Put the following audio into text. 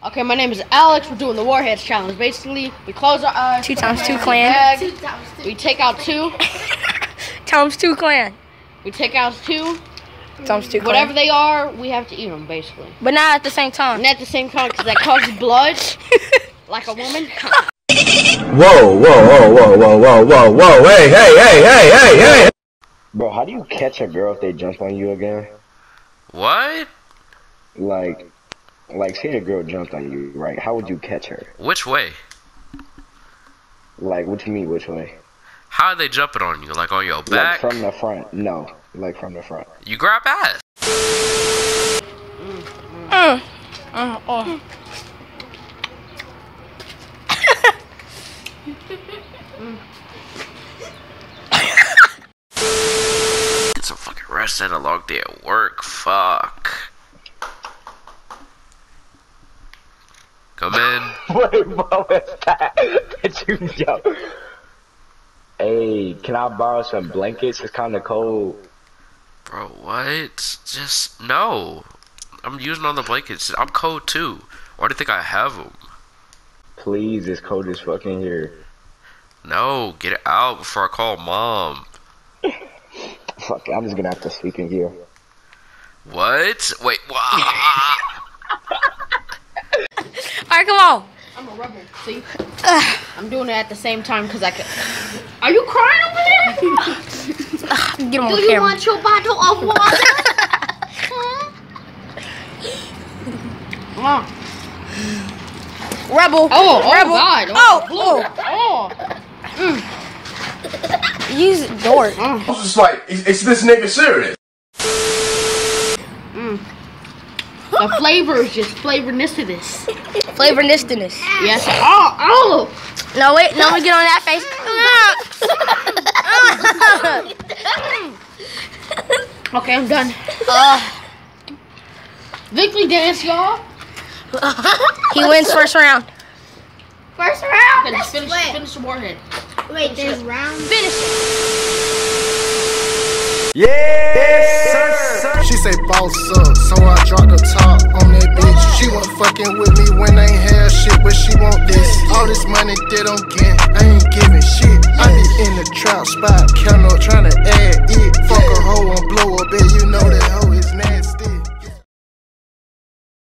Okay, my name is Alex. We're doing the Warheads challenge. Basically, we close our eyes. 2 times 2 clan. We take out 2. Times 2 clan. We take out 2. Times 2 clan. Whatever they are, we have to eat them, basically. But not at the same time. Not at the same time, because that causes blood, like a woman. Whoa, whoa, whoa, whoa, whoa, whoa, whoa, whoa, hey, hey, hey, hey, hey, hey! Bro, how do you catch a girl if they jump on you again? What? Like say a girl jumped on you, right? How would you catch her? Which way? Like, what do you mean, which way? How are they jumping on you? Like on your back? Like from the front. No, like from the front. You grab ass. Get some fucking rest and a long day at work. Fuck. Come in. Wait, what was that? Did you jump? Hey, can I borrow some blankets? It's kind of cold. Bro, what? Just no. I'm using all the blankets. I'm cold too. Why do you think I have them? Please, it's cold as fucking here. No, get it out before I call mom. Fuck it, I'm just gonna have to sleep in here. What? Wait, what? Alright, come on. I'm a rebel, see? I'm doing it at the same time because I can. Are you crying over there? Get him on Do camera. you want your bottle of water? Come on. Rebel. Oh, Rebel. God. Use it, door. I was just like, is this nigga serious? The flavor is just flavorness. Flavorness. Yes. Oh. No, wait. No, we get on that face. Okay, I'm done. Victory dance, y'all. He wins first round. First round. Okay, just finish the warhead. Wait, there's round. Finish it. Yes, sir. She say boss up, so I dropped the top on that bitch. She wasn't fucking with me when I ain't had shit, but she want this. All this money that I'm getting, I ain't giving shit. I be in the trap spot, count up trying to add it. Fuck a hoe and blow up, and you know that hoe